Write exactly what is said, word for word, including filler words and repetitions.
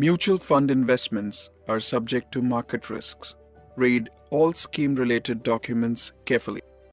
Mutual fund investments are subject to market risks. Read all scheme-related documents carefully.